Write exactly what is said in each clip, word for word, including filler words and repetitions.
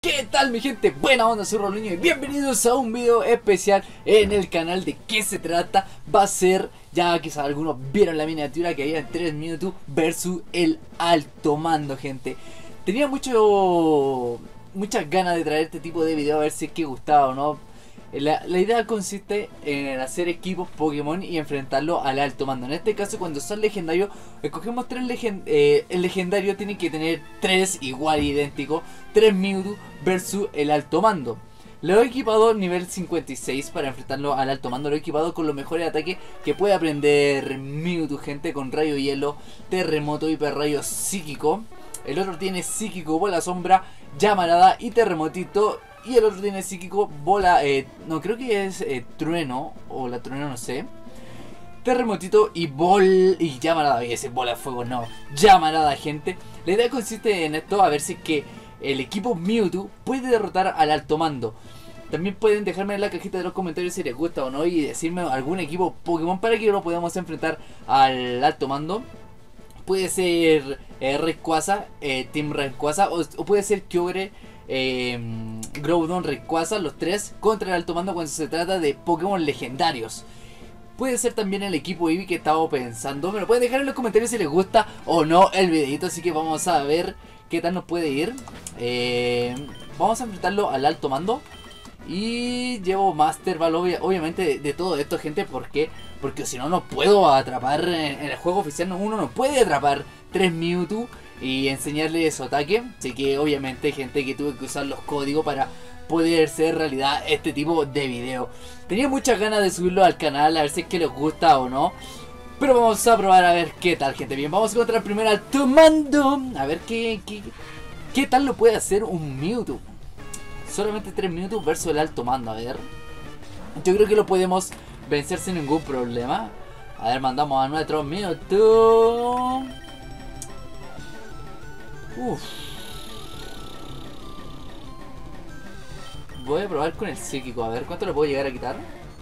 ¿Qué tal mi gente? Buena onda, soy Roliño y bienvenidos a un video especial en el canal. ¿De qué se trata? Va a ser, ya quizás algunos vieron la miniatura que había en tres minutos versus el alto mando, gente. Tenía mucho muchas ganas de traer este tipo de video a ver si es que gustaba o no. La, la idea consiste en hacer equipos Pokémon y enfrentarlo al alto mando. En este caso, cuando son legendarios, escogemos tres legend eh, el legendario tiene que tener tres igual idénticos, tres Mewtwo versus el alto mando. Lo he equipado nivel cincuenta y seis para enfrentarlo al alto mando. Lo he equipado con los mejores ataques que puede aprender Mewtwo, gente, con rayo hielo, terremoto, hiperrayo psíquico. El otro tiene psíquico, bola sombra, llamarada y terremotito. Y el otro tiene psíquico, bola, eh, no creo que es eh, trueno, o la trueno, no sé. Terremotito y bol, y llamarada, voy a decir bola de fuego, no, llamarada, gente. La idea consiste en esto, a ver si es que el equipo Mewtwo puede derrotar al alto mando. También pueden dejarme en la cajita de los comentarios si les gusta o no y decirme algún equipo Pokémon para que lo podamos enfrentar al alto mando. Puede ser eh, Rayquaza, eh, Team Rayquaza, o, o puede ser Kyogre, eh, Groudon, Rayquaza, los tres contra el alto mando cuando se trata de Pokémon legendarios. Puede ser también el equipo Eevee que estaba pensando. Me lo pueden dejar en los comentarios si les gusta o no el videito, así que vamos a ver qué tal nos puede ir. eh, Vamos a enfrentarlo al alto mando. Y llevo Master Ball obvia, obviamente de, de todo esto, gente. ¿Por qué? Porque si no, no puedo atrapar en, en el juego oficial. Uno no puede atrapar tres Mewtwo y enseñarle su ataque. Así que obviamente, gente, que tuve que usar los códigos para poder ser realidad este tipo de video. Tenía muchas ganas de subirlo al canal, a ver si es que les gusta o no. Pero vamos a probar a ver qué tal, gente. Bien, vamos a encontrar primero al alto mando. A ver qué, qué, qué tal lo puede hacer un Mewtwo. Solamente tres minutos versus el alto mando, a ver. Yo creo que lo podemos vencer sin ningún problema. A ver, mandamos a nuestro Mewtwo. Uff. Voy a probar con el psíquico, a ver cuánto le puedo llegar a quitar.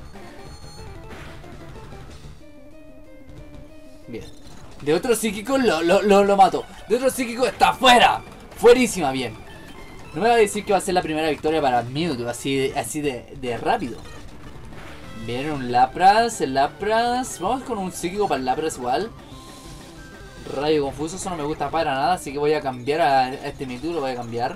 Bien. De otro psíquico lo, lo, lo, lo mato. De otro psíquico está fuera. Fuerísima, bien. No me va a decir que va a ser la primera victoria para Mewtwo, así de, así de, de rápido. Bien, un Lapras, el Lapras. Vamos con un psíquico para el Lapras igual. Rayo confuso, eso no me gusta para nada, así que voy a cambiar a este Mewtwo, lo voy a cambiar.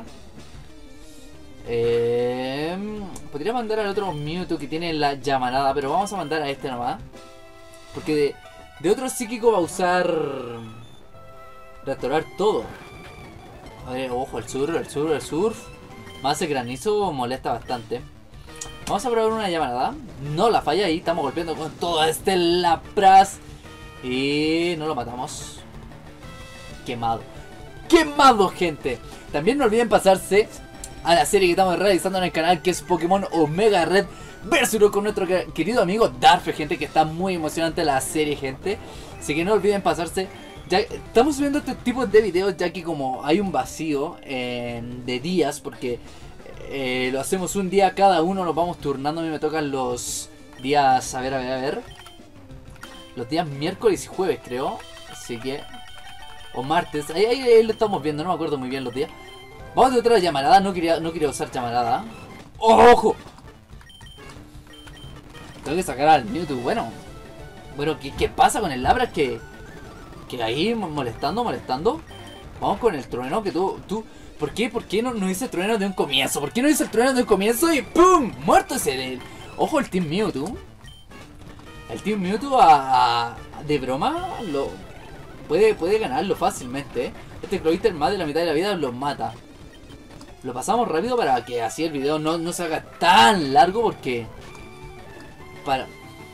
Eh, podría mandar al otro Mewtwo que tiene la llamarada, pero vamos a mandar a este nomás. Porque de, de otro psíquico va a usar restaurar todo. A ver, ojo, el surf, el surf, el surf. Más el granizo molesta bastante. Vamos a probar una llamarada. No la falla ahí, estamos golpeando con todo este Lapras. Y no lo matamos. Quemado. Quemado, gente. También no olviden pasarse a la serie que estamos realizando en el canal, que es Pokémon Omega Red versus con nuestro querido amigo Darfe, gente, que está muy emocionante la serie, gente. Así que no olviden pasarse. Ya estamos subiendo este tipo de videos ya que como hay un vacío eh, de días, porque eh, lo hacemos un día cada uno, nos vamos turnando. A mí me tocan los días, a ver, a ver, a ver, los días miércoles y jueves, creo. Así que, o martes, ahí, ahí, ahí lo estamos viendo, no me acuerdo muy bien los días. Vamos a otra llamarada, no quería, no quería usar llamarada. ¡Ojo! Tengo que sacar al Mewtwo, bueno. Bueno, ¿qué, qué pasa con el Lapras que... Que ahí molestando, molestando. Vamos con el trueno que tú, tú. ¿Por qué? ¿Por qué no, no hice el trueno de un comienzo? ¿Por qué no hice el trueno de un comienzo y ¡pum! Muerto ese de él. Ojo el Team Mewtwo. El Team Mewtwo a, a, de broma lo puede, puede ganarlo fácilmente, ¿eh? Este Cloyster más de la mitad de la vida lo mata. Lo pasamos rápido para que así el video no, no se haga tan largo, porque para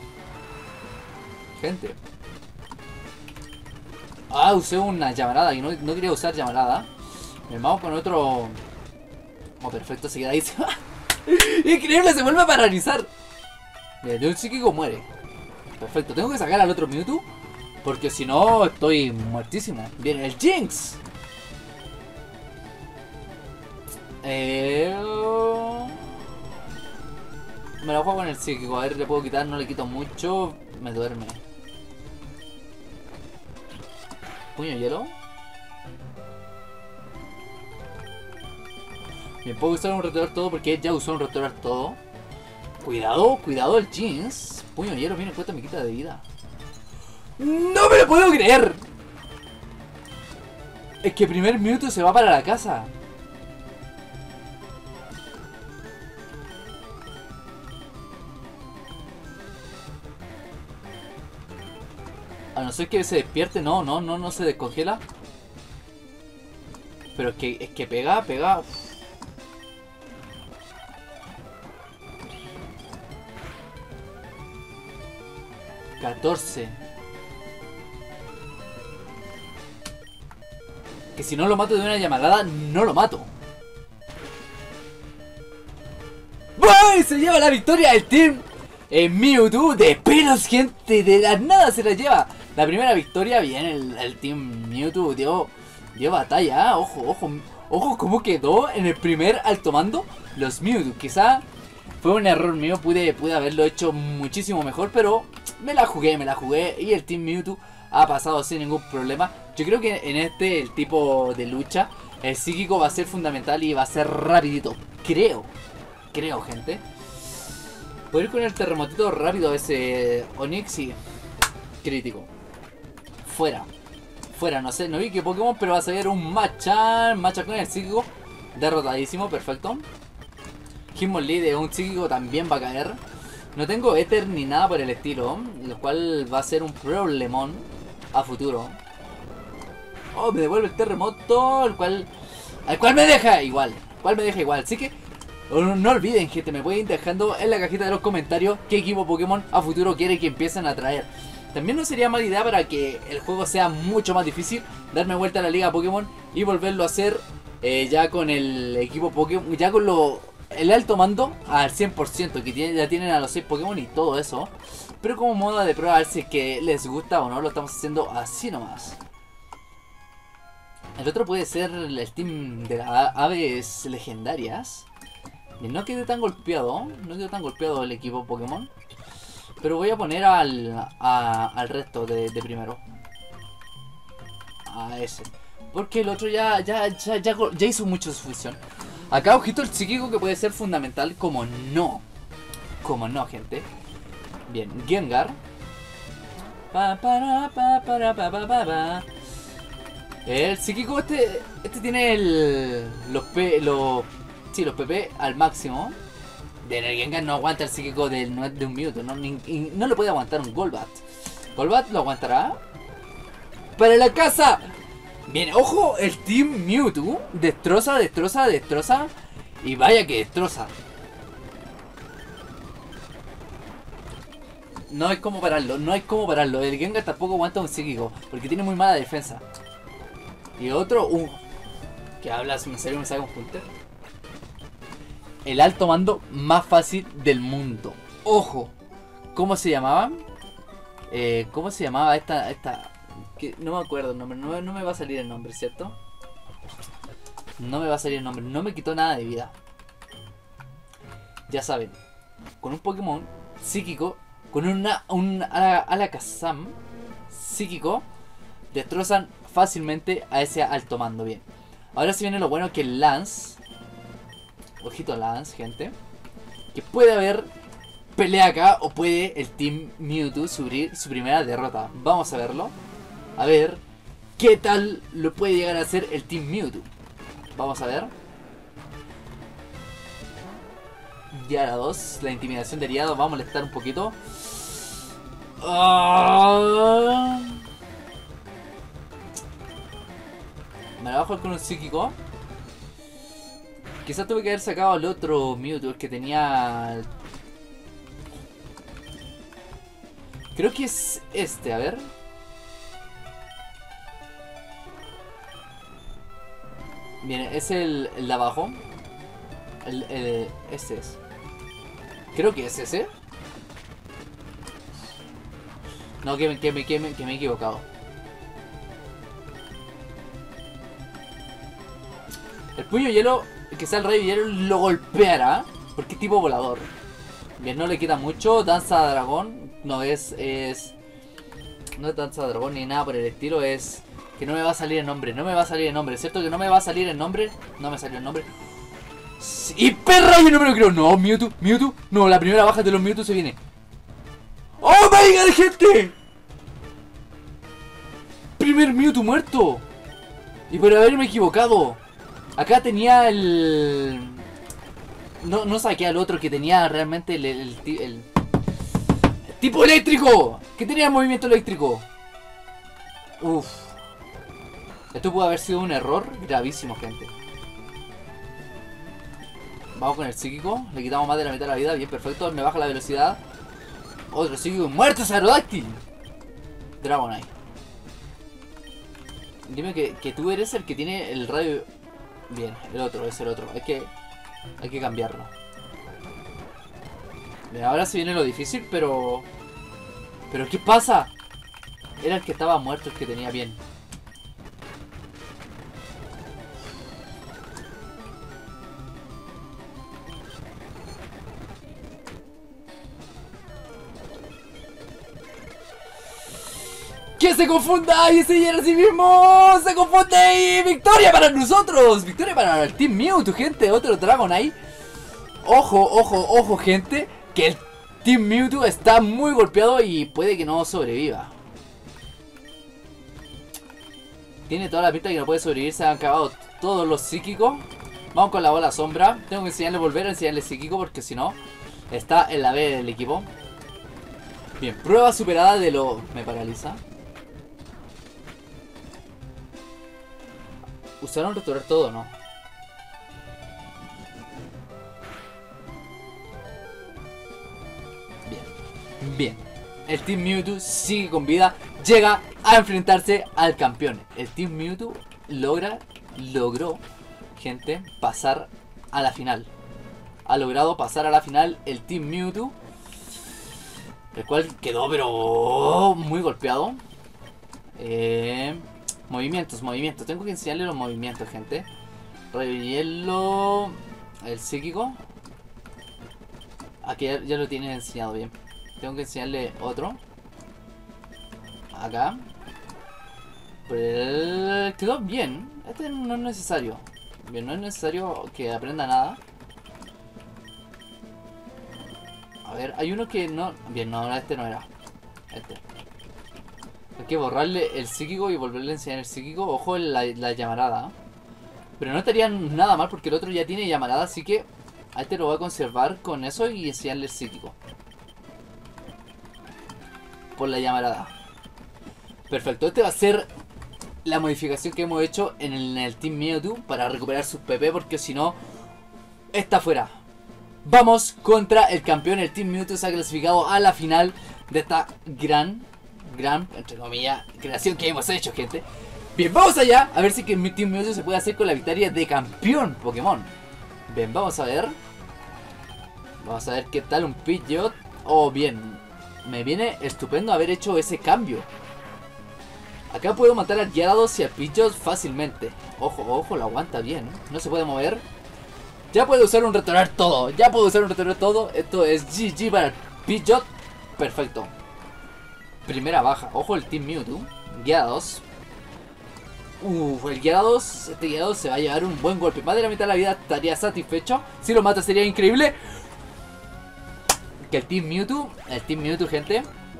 gente. Ah, usé una llamarada y no, no quería usar llamarada. Me vamos con otro. Oh, perfecto, se queda ahí. Increíble, se vuelve a paralizar. Mira, de un psíquico muere. Perfecto, tengo que sacar al otro Mewtwo, porque si no estoy muertísimo. Bien, el Jinx. Eh... Me lo juego con el psíquico. A ver, le puedo quitar, no le quito mucho. Me duerme. Puño hielo. Me puedo usar un rotulador todo porque ya usó un rotulador todo. Cuidado, cuidado el jeans. Puño hielo viene en cuenta, me quita de vida. ¡No me lo puedo creer! Es que primer minuto se va para la casa. A no ser que se despierte, no, no, no, no se descongela. Pero es que, es que pega, pega. Uf. catorce. Que si no lo mato de una llamarada, no lo mato. ¡Uy! Se lleva la victoria el team en Mewtwo de pelos, gente. De la nada se la lleva. La primera victoria, bien, el, el team Mewtwo dio, dio batalla. ¿Eh? Ojo, ojo, ojo cómo quedó en el primer alto mando los Mewtwo. Quizá fue un error mío, pude, pude haberlo hecho muchísimo mejor, pero me la jugué, me la jugué. Y el team Mewtwo ha pasado sin ningún problema. Yo creo que en este el tipo de lucha, el psíquico va a ser fundamental y va a ser rapidito. Creo, creo, gente. Puedo ir con el terremotito rápido ese Onix y crítico. Fuera, fuera, no sé, no vi qué Pokémon, pero va a salir un Machamp. Machamp con el psíquico, derrotadísimo, perfecto. Hitmonlee de un psíquico también va a caer. No tengo Ether ni nada por el estilo, lo cual va a ser un problemón a futuro. Oh, me devuelve el terremoto, el cual, al cual me deja igual, el cual me deja igual. Así que no, no olviden, gente, me pueden ir dejando en la cajita de los comentarios qué equipo Pokémon a futuro quiere que empiecen a traer. También no sería mala idea, para que el juego sea mucho más difícil, darme vuelta a la liga Pokémon y volverlo a hacer eh, ya con el equipo Pokémon, ya con lo... el alto mando al cien por ciento, que tiene, ya tienen a los seis Pokémon y todo eso. Pero como modo de prueba, a ver si es que les gusta o no, lo estamos haciendo así nomás. El otro puede ser el team de las aves legendarias. Y no quedé tan golpeado, no quedó tan golpeado el equipo Pokémon. Pero voy a poner al, a, al resto de, de primero. A ese. Porque el otro ya, ya, ya, ya, ya hizo mucho su función. Acá, ojito, el psíquico que puede ser fundamental, como no. Como no, gente. Bien, Gengar. Pa, para, pa, para, pa, pa, pa, pa. El psíquico este, este tiene el, los P, los, sí, los P P al máximo. Bien, el Gengar no aguanta el psíquico de, de un Mewtwo, no, ni, no le puede aguantar un Golbat. Golbat lo aguantará. ¡Para la casa! Bien, ojo, el team Mewtwo destroza, destroza, destroza. Y vaya que destroza. No hay como pararlo, no hay como pararlo. El Gengar tampoco aguanta un psíquico, porque tiene muy mala defensa. Y otro, uh, que hablas, en serio me saca un punter. El alto mando más fácil del mundo. Ojo, ¿cómo se llamaba? Eh, ¿Cómo se llamaba esta, esta? Que no me acuerdo el nombre, no, no me va a salir el nombre, ¿cierto? No me va a salir el nombre, no me quitó nada de vida. Ya saben, con un Pokémon psíquico, con una, un Alakazam psíquico, destrozan fácilmente a ese alto mando. Bien, ahora sí viene lo bueno, que el Lance, ojito Lance, gente, que puede haber pelea acá, o puede el Team Mewtwo sufrir su primera derrota. Vamos a verlo. A ver qué tal lo puede llegar a hacer el Team Mewtwo. Vamos a ver. Yara dos, la intimidación de Ariado va a molestar un poquito. Uh... Me la bajo con un psíquico. Quizás tuve que haber sacado al otro Mewtwo, el que tenía... Creo que es este, a ver. Bien, es el, el de abajo. El, el, este es. Creo que es ese. No, que me, que me, que me, que me he equivocado. El puño hielo, que sea el rey hielo, lo golpeará. Porque es tipo volador. Bien, no le quita mucho. Danza dragón. No es, es... No es danza dragón ni nada por el estilo. Es... Que no me va a salir el nombre. No me va a salir el nombre. ¿Cierto que no me va a salir el nombre? No me salió el nombre. Y perra, yo no me lo creo. No, Mewtwo, Mewtwo. No, la primera baja de los Mewtwo se viene. ¡Oh my god, gente! Primer Mewtwo muerto. Y por haberme equivocado. Acá tenía el... No, no saqué al otro que tenía realmente el, el, el, el, el tipo eléctrico. Que tenía movimiento eléctrico. Uff. Esto pudo haber sido un error gravísimo, gente. Vamos con el psíquico. Le quitamos más de la mitad de la vida. Bien, perfecto. Me baja la velocidad. Otro psíquico. ¡Muerto ese Aerodáctil! Dragonite. Dime que, que tú eres el que tiene el radio... Bien, el otro, es el otro. Hay que... Hay que cambiarlo. Bien, ahora se viene lo difícil, pero... ¿Pero qué pasa? Era el que estaba muerto, el que tenía bien. ¡Que se confunda! ¡Y ese ya así mismo! ¡Se confunde! ¡Y victoria para nosotros! ¡Victoria para el Team Mewtwo, gente! Otro Dragonite. Ojo, ojo, ojo, gente. Que el Team Mewtwo está muy golpeado y puede que no sobreviva. Tiene toda la pinta que no puede sobrevivir. Se han acabado todos los psíquicos. Vamos con la bola sombra. Tengo que enseñarle, volver a enseñarle psíquico porque si no, está en la B del equipo. Bien, prueba superada de lo... Me paraliza. Usaron restaurar todo, ¿no? Bien. Bien. El Team Mewtwo sigue con vida. Llega a enfrentarse al campeón. El Team Mewtwo logra, logró, gente, pasar a la final. Ha logrado pasar a la final el Team Mewtwo. El cual quedó pero muy golpeado. Eh... Movimientos, movimientos. Tengo que enseñarle los movimientos, gente. Rayo hielo. El psíquico. Aquí ya, ya lo tienen enseñado bien. Tengo que enseñarle otro. Acá. Pero quedó bien. Este no es necesario. Bien, no es necesario que aprenda nada. A ver, hay uno que no... Bien, no, este no era. Este. Hay que borrarle el psíquico y volverle a enseñar el psíquico. Ojo en la, la llamarada. Pero no estaría nada mal porque el otro ya tiene llamarada. Así que a este lo voy a conservar con eso y enseñarle el psíquico. Por la llamarada. Perfecto, este va a ser la modificación que hemos hecho en el, en el Team Mewtwo para recuperar sus P P. Porque si no, está fuera. Vamos contra el campeón. El Team Mewtwo se ha clasificado a la final de esta gran... gran, entre comillas, creación que hemos hecho, gente. Bien, vamos allá, a ver si que mi Team Mewtwo se puede hacer con la victoria de campeón Pokémon. Bien, vamos a ver. Vamos a ver qué tal un Pidgeot. Oh, bien. Me viene estupendo haber hecho ese cambio. Acá puedo matar al Gyarados y al Pidgeot fácilmente. Ojo, ojo, lo aguanta bien. No se puede mover. Ya puedo usar un retorar todo. Ya puedo usar un retorar todo. Esto es G G para el Pidgeot. Perfecto. Primera baja. Ojo el Team Mewtwo. Gyarados. Uff, el Gyarados. Este Gyarados se va a llevar un buen golpe. Más de la mitad de la vida estaría satisfecho. Si lo mata sería increíble. Que el Team Mewtwo. El Team Mewtwo, gente.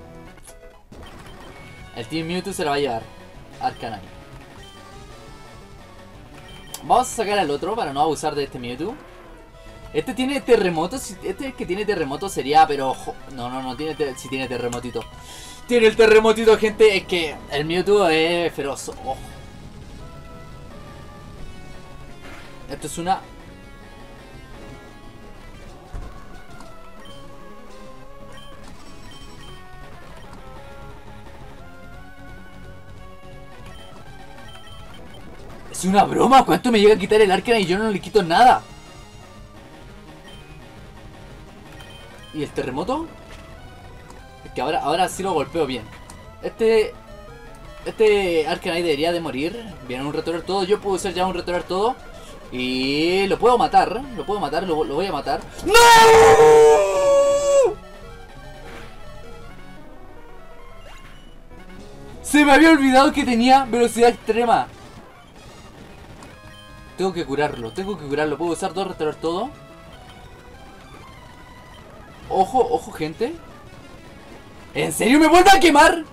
El Team Mewtwo se lo va a llevar. Arcanine. Vamos a sacar al otro para no abusar de este Mewtwo. Este tiene terremoto. Este que tiene terremoto sería, pero... No, no, no tiene. Si tiene terremotito. Tiene el terremotito, gente. Es que el Mewtwo es feroz. Oh. Esto es una... Es una broma. ¿Cuánto me llega a quitar el Arcanine y yo no le quito nada? ¿Y el terremoto? Es que ahora, ahora sí lo golpeo bien. Este... Este Arcanine debería de morir. Viene un retorar todo. Yo puedo usar ya un retorar todo. Y lo puedo matar. Lo puedo matar. Lo, lo voy a matar. ¡No! Se me había olvidado que tenía velocidad extrema. Tengo que curarlo, tengo que curarlo. ¿Puedo usar todo, restaurar todo? Ojo, ojo, gente. ¿En serio me vuelve a quemar?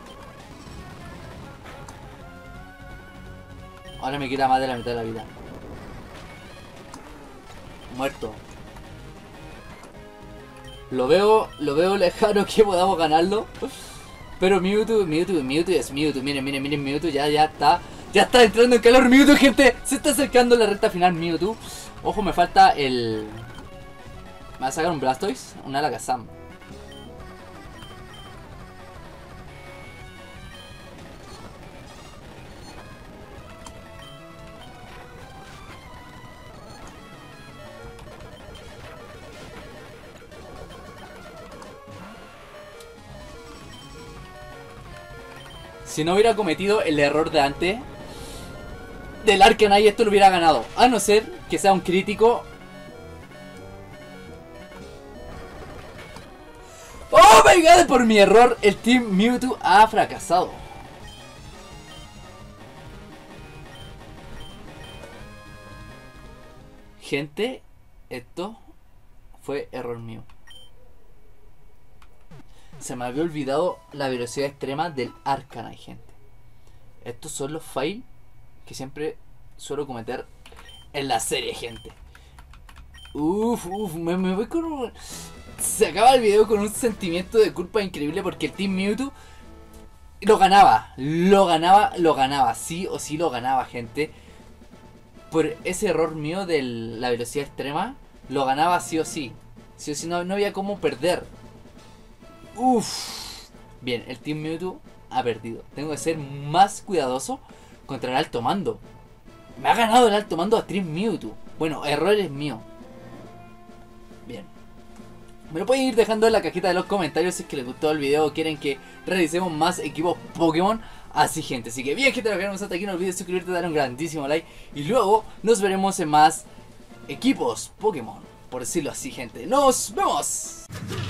Ahora me quita más de la mitad de la vida. Muerto. Lo veo, lo veo lejano que podamos ganarlo. Pero Mewtwo, Mewtwo, Mewtwo es Mewtwo. Miren, miren, miren, Mewtwo ya, ya está. Ya está entrando en calor Mewtwo, gente. Se está acercando la recta final Mewtwo. Ojo, me falta el... ¿Me va a sacar un Blastoise? Un Alakazam. Si no hubiera cometido el error de antes del Arcanine, esto lo hubiera ganado. A no ser que sea un crítico. ¡Oh my god! Por mi error, el Team Mewtwo ha fracasado. Gente, esto fue error mío. Se me había olvidado la velocidad extrema del Arcanine, gente. Estos son los fails que siempre suelo cometer en la serie, gente. Uf, uf, me, me voy con un... Se acaba el video con un sentimiento de culpa increíble porque el Team Mewtwo lo ganaba, lo ganaba, lo ganaba, sí o sí lo ganaba, gente. Por ese error mío de la velocidad extrema, lo ganaba sí o sí. Sí o sí, no, no había cómo perder. Uff. Bien, el Team Mewtwo ha perdido. Tengo que ser más cuidadoso contra el alto mando. Me ha ganado el alto mando a Team Mewtwo. Bueno, errores míos. Bien. Me lo pueden ir dejando en la cajita de los comentarios si es que les gustó el video o quieren que realicemos más equipos Pokémon. Así, gente. Así que bien, gente, lo que hasta aquí. No olvides suscribirte, dar un grandísimo like. Y luego nos veremos en más equipos Pokémon. Por decirlo así, gente. ¡Nos vemos!